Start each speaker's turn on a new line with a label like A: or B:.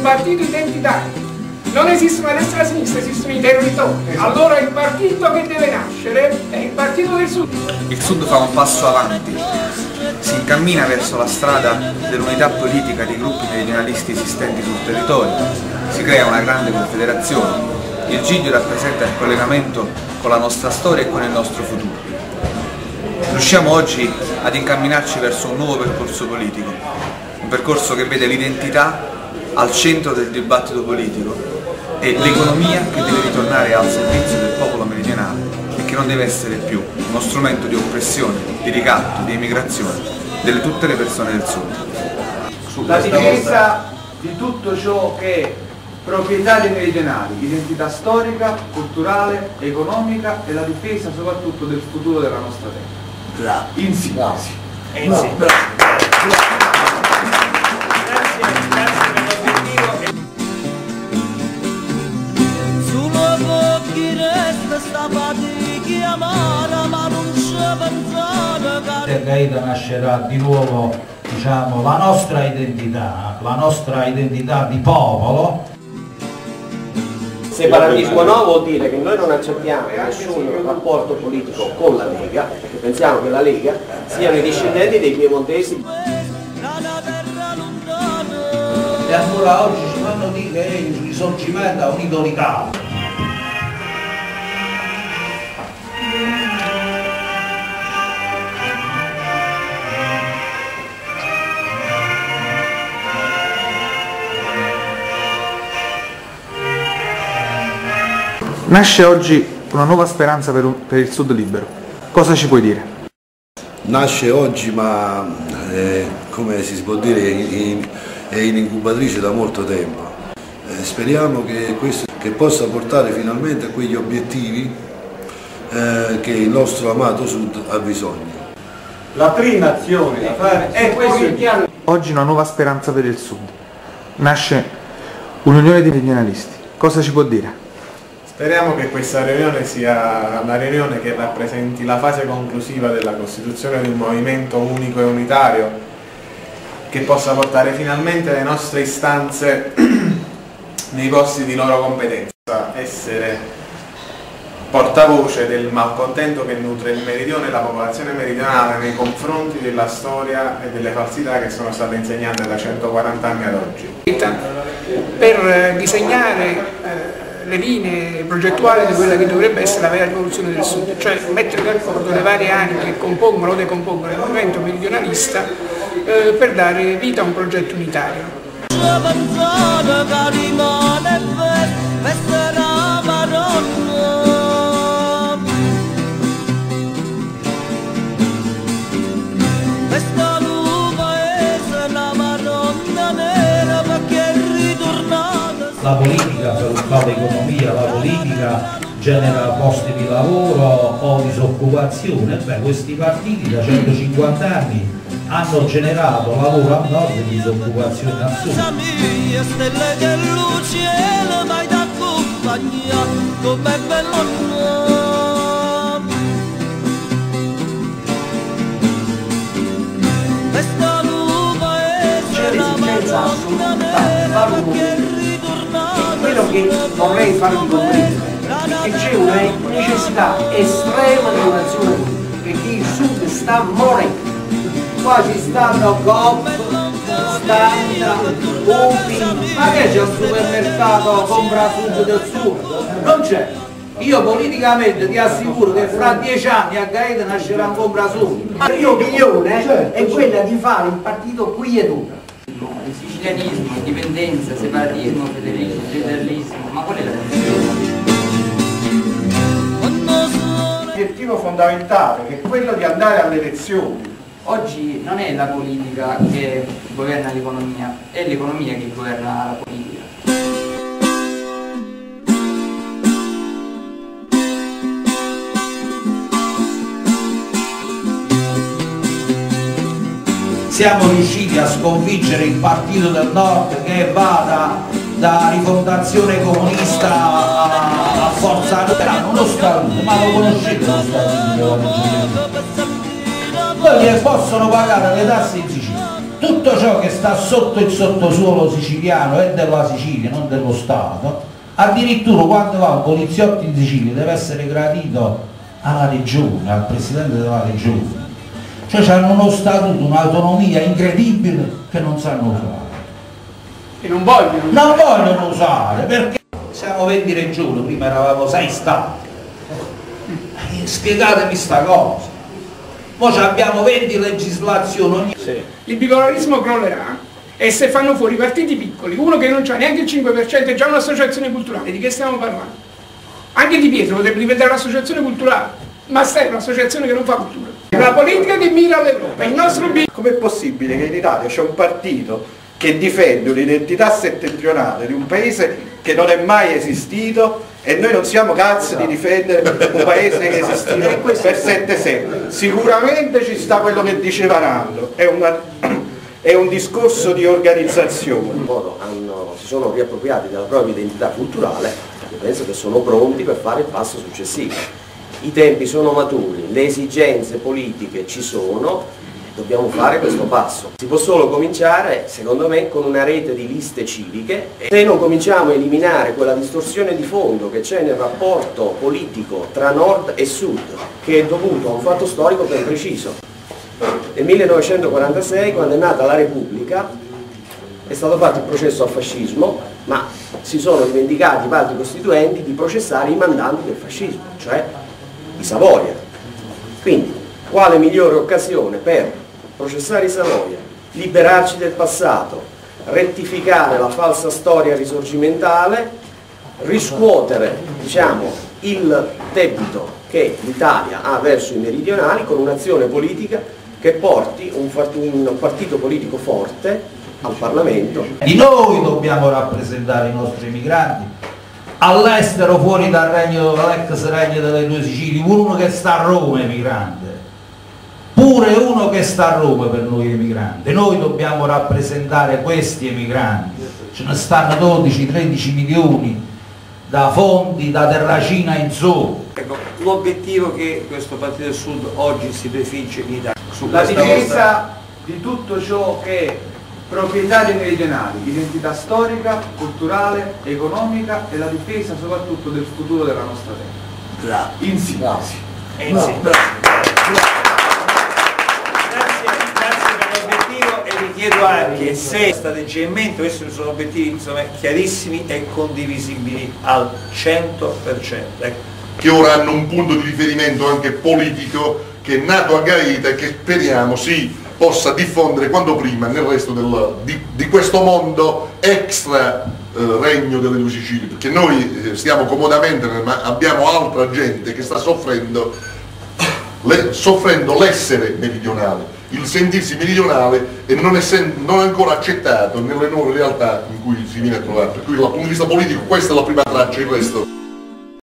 A: partito identitario. Non esistono a destra e a sinistra, esistono i territori. Allora il partito che deve nascere è il partito del Sud.
B: Il Sud fa un passo avanti, si incammina verso la strada dell'unità politica dei gruppi meridionalisti esistenti sul territorio, si crea una grande confederazione. Il Giglio rappresenta il collegamento con la nostra storia e con il nostro futuro. Riusciamo oggi ad incamminarci verso un nuovo percorso politico, un percorso che vede l'identità al centro del dibattito politico e l'economia che deve ritornare al servizio del popolo meridionale e che non deve essere più uno strumento di oppressione, di ricatto, di emigrazione delle tutte le persone del Sud.
C: La difesa di tutto ciò che è proprietà dei meridionali, identità storica, culturale, economica e la difesa soprattutto del futuro della nostra terra. In sintesi.
D: Gaeta nascerà di nuovo, diciamo, la nostra identità di popolo.
E: Separatismo no vuol dire che noi non accettiamo nessun rapporto politico con la Lega, perché pensiamo che la Lega siano i discendenti dei piemontesi.
D: E ancora oggi ci fanno dire che è il risorgimento a un'idolità.
B: Nasce oggi una nuova speranza per il Sud libero. Cosa ci puoi dire?
F: Nasce oggi, ma come si può dire è in incubatrice da molto tempo. Speriamo che questo possa portare finalmente a quegli obiettivi che il nostro amato Sud ha bisogno.
C: La prima azione da fare è questo il piano.
B: Oggi una nuova speranza per il Sud. Nasce un'unione di meridionalisti. Cosa ci può dire?
G: Speriamo che questa riunione sia una riunione che rappresenti la fase conclusiva della costituzione di un movimento unico e unitario che possa portare finalmente le nostre istanze nei posti di loro competenza, essere portavoce del malcontento che nutre il meridione e la popolazione meridionale nei confronti della storia e delle falsità che sono state insegnate da 140 anni ad oggi.
A: Per disegnare le linee progettuali di quella che dovrebbe essere la vera rivoluzione del Sud, cioè mettere d'accordo le varie anime che compongono o decompongono il movimento meridionalista per dare vita a un progetto unitario.
D: La politica fa l'economia, la politica genera posti di lavoro o disoccupazione. Beh, questi partiti da 150 anni hanno generato lavoro al nord e disoccupazione al sud.
H: C'è l'esigenza assoluta di fare un movimento. Quello che vorrei farvi comprendere è che c'è una necessità estrema di un'azione politica, perché il Sud sta morendo. Qua ci stanno Coop, Standard, Upi, ma che c'è un supermercato compra Sud del Sud? Non c'è. Io politicamente ti assicuro che fra 10 anni a Gaeta nascerà un compra Sud. La mia opinione è quella di fare il partito qui ed ora.
I: Sicilianismo, indipendenza, separatismo, federalismo, ma qual è la funzione?
C: L'obiettivo fondamentale che è quello di andare alle elezioni.
I: Oggi non è la politica che governa l'economia, è l'economia che governa la politica.
D: Siamo riusciti a sconfiggere il partito del nord che va da rifondazione comunista a Forza Nuova, non lo statuto, ma lo conoscete lo statuto? Quelli che possono pagare le tasse in Sicilia. tutto ciò che sta sotto il sottosuolo siciliano è della Sicilia, non dello Stato. Addirittura quando va un poliziotto in Sicilia deve essere gradito alla regione, al presidente della regione. Cioè hanno uno statuto, un'autonomia incredibile che non sanno usare.
A: E non vogliono
D: usare, perché siamo 20 regioni, prima eravamo 6 stati. Spiegatemi sta cosa. Ora abbiamo 20 legislazioni.
A: Sì. Il bipolarismo crollerà e se fanno fuori partiti piccoli, uno che non c'ha neanche il 5% è già un'associazione culturale, di che stiamo parlando? Anche Di Pietro potrebbe diventare un'associazione culturale, ma è un'associazione che non fa cultura. La politica che mira all'Europa, il nostro obiettivo.
J: Com'è possibile che in Italia c'è un partito che difende un'identità settentrionale di un paese che non è mai esistito e noi non siamo cazzo di difendere un paese che è esistito per 7 secoli? Sicuramente ci sta quello che diceva Nando, è un discorso di organizzazione.
E: In modo si sono riappropriati della propria identità culturale e penso che sono pronti per fare il passo successivo. I tempi sono maturi, le esigenze politiche ci sono, dobbiamo fare questo passo. Si può solo cominciare, secondo me, con una rete di liste civiche. Se non cominciamo a eliminare quella distorsione di fondo che c'è nel rapporto politico tra nord e sud, che è dovuto a un fatto storico ben preciso. Nel 1946, quando è nata la Repubblica, è stato fatto il processo al fascismo, ma si sono dimenticati i padri costituenti di processare i mandanti del fascismo, cioè i Savoia. Quindi, quale migliore occasione per processare i Savoia, liberarci del passato, rettificare la falsa storia risorgimentale, riscuotere, diciamo, il debito che l'Italia ha verso i meridionali con un'azione politica che porti un partito politico forte al Parlamento.
D: E noi dobbiamo rappresentare i nostri emigranti. All'estero, fuori dall'ex regno delle due Sicilie, uno che sta a Roma è emigrante, pure uno che sta a Roma per noi è emigrante. Noi dobbiamo rappresentare questi emigranti, ce ne stanno 12-13 milioni da Fondi, da Terracina in su.
K: Ecco, l'obiettivo che questo Partito del Sud oggi si prefigge in Italia.
C: La difesa di tutto ciò che è proprietà dei meridionali, identità storica, culturale, economica e la difesa soprattutto del futuro della nostra terra. In sintesi.
K: Grazie per l'obiettivo e vi chiedo anche se strategia in mente, questi sono obiettivi insomma, chiarissimi e condivisibili al 100%. Ecco.
L: Che ora hanno un punto di riferimento anche politico che è nato a Gaeta e che speriamo possa diffondere quanto prima nel resto di questo mondo extra regno delle due Sicilie, perché noi stiamo comodamente ma abbiamo altra gente che sta soffrendo l'essere meridionale, il sentirsi meridionale e non ancora accettato nelle nuove realtà in cui si viene a trovare. Per cui dal punto di vista politico questa è la prima traccia, il resto